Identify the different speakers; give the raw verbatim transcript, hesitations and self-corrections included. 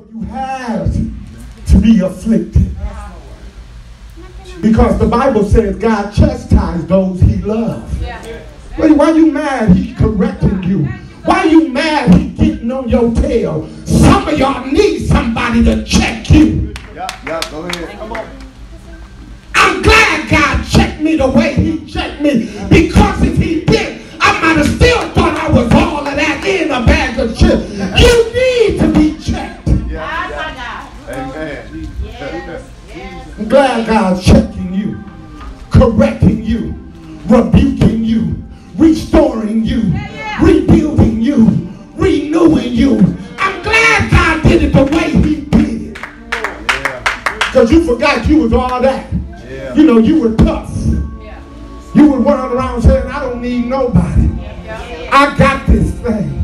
Speaker 1: you have to be afflicted. Because the Bible says God chastised those he loves. Why, why you mad he correcting you? Why you mad he getting on your tail? Some of y'all need somebody to check you.
Speaker 2: Yeah, yeah, go ahead. Come on.
Speaker 1: I'm glad God checked me the way he checked me. Because if he did, I might have still thought I was all of that in a bag of chips. You need to be checked.
Speaker 2: Yeah, yeah. Amen.
Speaker 3: Yes.
Speaker 1: I'm glad God's checking you, correcting you, rebuking you, restoring you, rebuilding you, renewing you. I'm glad God did it the way he did it. Because you forgot you was all that.
Speaker 2: Yeah.
Speaker 1: You know, you were tough. You would run around saying, I don't need nobody. I got this thing.